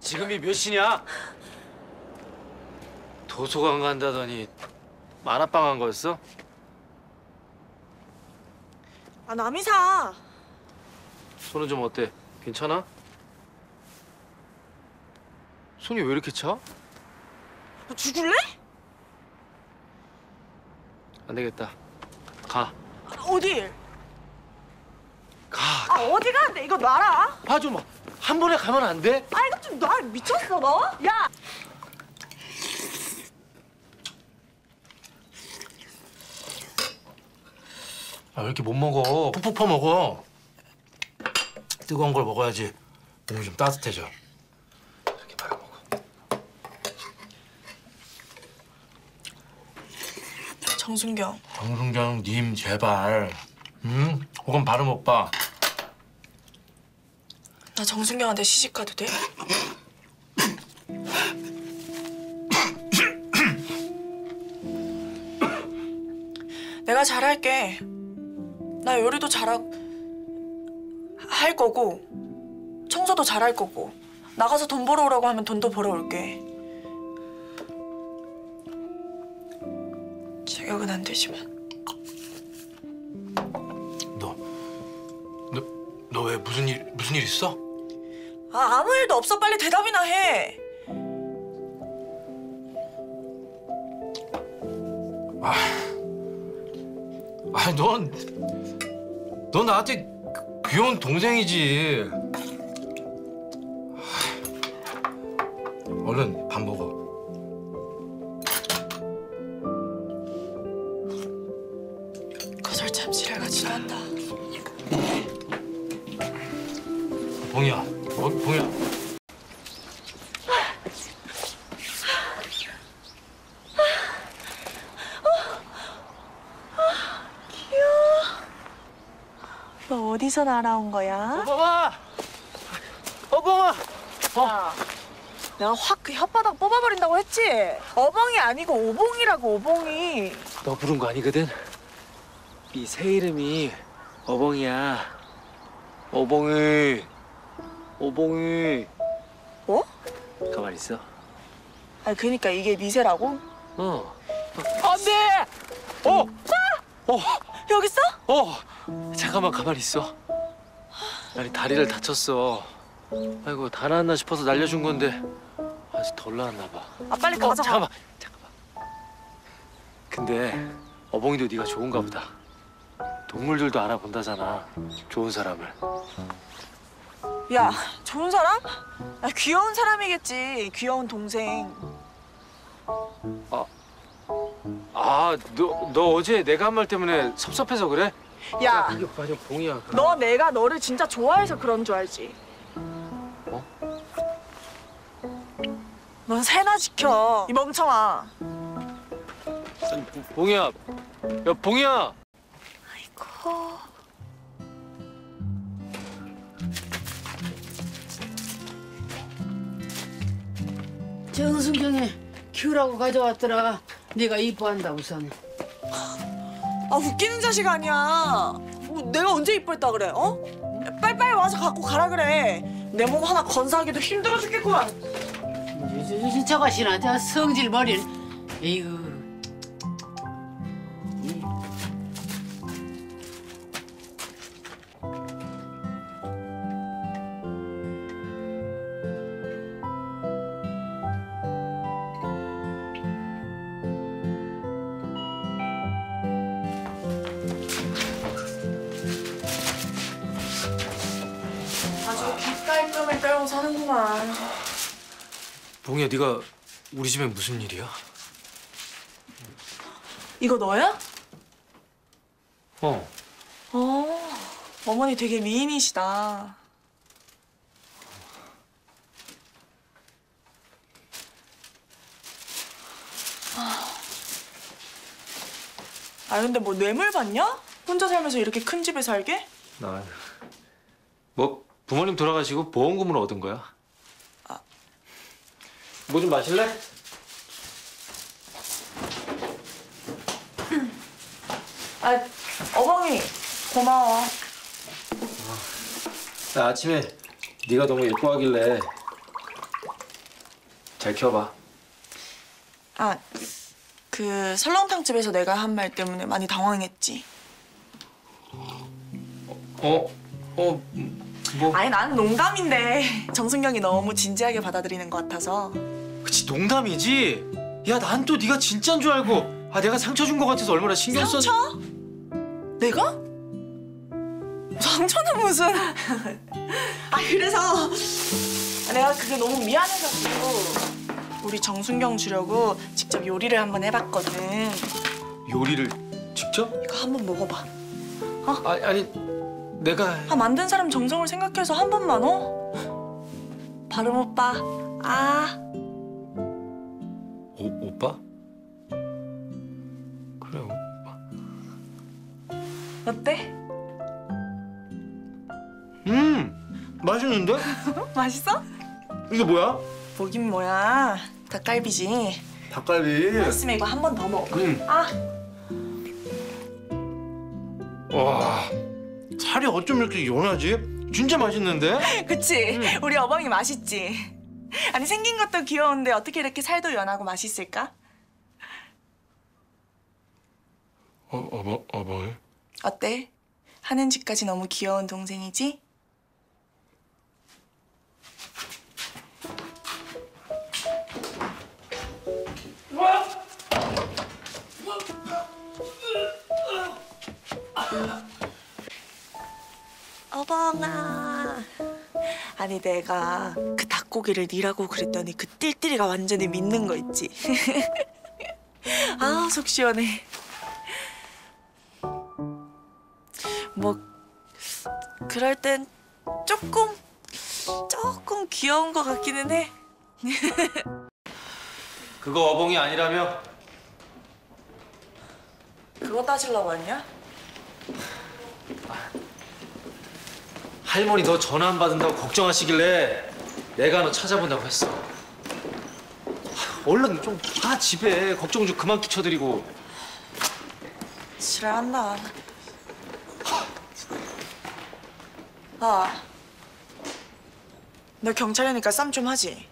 지금이 몇 시냐? 도서관 간다더니 만화방 간 거였어? 아, 남이사. 손은 좀 어때? 괜찮아? 손이 왜 이렇게 차? 죽을래? 안 되겠다. 가. 어딜? 가. 아, 어디 가는데? 이거 놔라. 봐줘 마. 한 번에 가면 안 돼? 아, 이거 좀 놔. 미쳤어, 너? 야! 아, 왜 이렇게 못 먹어? 푹푹 퍼먹어. 뜨거운 걸 먹어야지 몸이 좀 따뜻해져. 이렇게 말아 먹어. 정순경. 정순경님 제발. 응? 혹은 바름 오빠. 나 정순경한테 시집 가도 돼? 내가 잘할게. 나 요리도 할 거고 청소도 잘할 거고 나가서 돈 벌어오라고 하면 돈도 벌어올게. 제격은 안 되지만. 너 왜 무슨 일 있어? 아, 아무 일도 없어. 빨리 대답이나 해. 넌 나한테 귀여운 동생이지. 얼른 밥 먹어. 거절참 지랄같이도 한다. 봉이야, 봉이야. 귀여워. 너 어디서 날아온 거야? 어봉아! 어봉아! 내가 확 그 혓바닥 뽑아버린다고 했지? 어벙이 아니고 오봉이라고, 오봉이. 너 부른 거 아니거든? 이 새 이름이 어봉이야. 어봉이. 오봉이. 뭐? 가만히 있어. 아니, 그니까 이게 미세라고? 안 돼! 여기 있어? 잠깐만 가만히 있어. 아니 다리를 다쳤어. 아이고 다 나았나 싶어서 날려준 건데 아직 덜 나았나 봐. 아, 빨리 가자. 잠깐만. 근데 어봉이도 네가 좋은가 보다. 동물들도 알아본다잖아. 좋은 사람을. 야, 좋은 사람? 아, 귀여운 사람이겠지. 귀여운 동생. 너 어제 내가 한 말 때문에 섭섭해서 그래? 야, 그게 맞아, 봉이야. 너 내가 너를 진짜 좋아해서 그런 줄 알지? 넌 새나 지켜, 이 멍청아. 아니, 봉이야. 야, 봉이야. 아이고. 정순경이 키우라고 가져왔더라. 네가 이뻐한다 우선. 아, 웃기는 자식 아니야. 뭐, 내가 언제 이뻐했다 그래, 어? 빨리빨리 와서 갖고 가라 그래. 내 몸 하나 건사하기도 힘들어 죽겠구만. 저것이나 저 성질 버린. 에이구. 아주 귓깔끔을 빼고 사는구만. 봉이야, 네가 우리 집에 무슨 일이야? 이거 너야? 어. 어머니 되게 미인이시다. 아, 근데 뭐 뇌물 받냐? 혼자 살면서 이렇게 큰 집에 살게? 뭐 부모님 돌아가시고 보험금으로 얻은 거야. 뭐 좀 마실래? 아, 어머니 고마워. 나 아침에 네가 너무 예뻐하길래 잘 키워봐. 아, 그 설렁탕 집에서 내가 한 말 때문에 많이 당황했지. 뭐? 아니 나는 농담인데 정순경이 너무 진지하게 받아들이는 것 같아서. 그치, 농담이지. 야, 난 또 네가 진짜인 줄 알고. 내가 상처 준 것 같아서 얼마나 신경 썼. 상처? 내가? 상처는 무슨? 그래서 내가 그게 너무 미안해가지고 우리 정순경 주려고 직접 요리를 한번 해봤거든. 요리를 직접? 이거 한번 먹어봐. 아니, 내가. 만든 사람 정성을 생각해서 한 번만 발음 오빠. 오빠? 그래, 오빠. 어때? 맛있는데? 맛있어? 이게 뭐야? 뭐긴 뭐야. 닭갈비지. 닭갈비. 맛있으면 이거 한 번 더 먹어. 와, 살이 어쩜 이렇게 연하지? 진짜 맛있는데? 그치? 우리 어벙이 맛있지? 아니 생긴 것도 귀여운데 어떻게 이렇게 살도 연하고 맛있을까? 어벙이? 어때? 하는 짓까지 너무 귀여운 동생이지? 어벙아. 아니 내가 그 닭고기를 니라고 그랬더니 그 띨띨이가 완전히 믿는 거 있지? 속 시원해. 뭐 그럴 땐 조금 귀여운 거 같기는 해. 그거 어벙이 아니라며? 그거 따지려고 했냐? 할머니 너 전화 안 받는다고 걱정하시길래 내가 너 찾아본다고 했어. 얼른 좀 가, 집에. 걱정 좀 그만 끼쳐드리고. 지랄한다. 너 경찰이니까 쌈 좀 하지?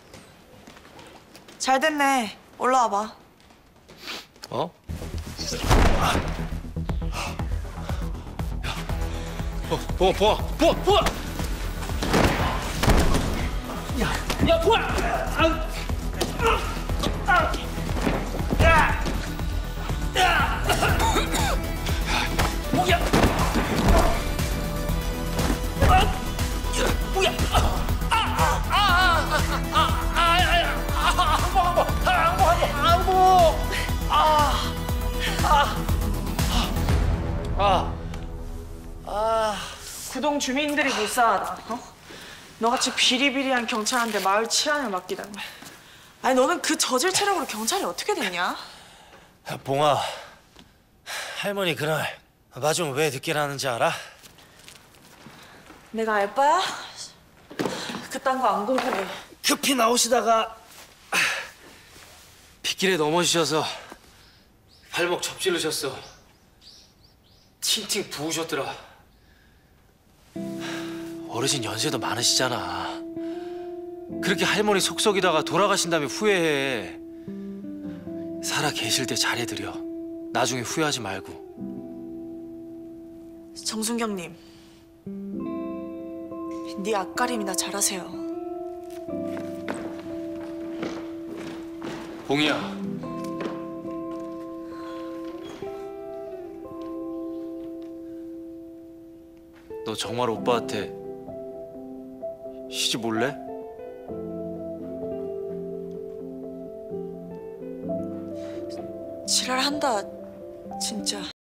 잘 됐네. 올라와봐. 보아! 야, 보아! 뭐야? 구동 주민들이 불쌍하다. 너같이 비리비리한 경찰한테 마을 치안을 맡기다니. 아니 너는 그 저질 체력으로 경찰이 어떻게 됐냐? 봉아, 할머니 그날 마중 왜 늦게 나는지 알아? 내가 알바야? 그딴 거 안 궁금해. 급히 나오시다가 빗길에 넘어지셔서 발목 접질르셨어. 팅팅 부으셨더라. 어르신 연세도 많으시잖아. 그렇게 할머니 속썩이다가 돌아가신 다음에 후회해. 살아 계실 때 잘해드려. 나중에 후회하지 말고. 정순경님, 네 앞가림이나 잘하세요. 봉이야. 너 정말 오빠한테 시집 올래? 지랄한다, 진짜.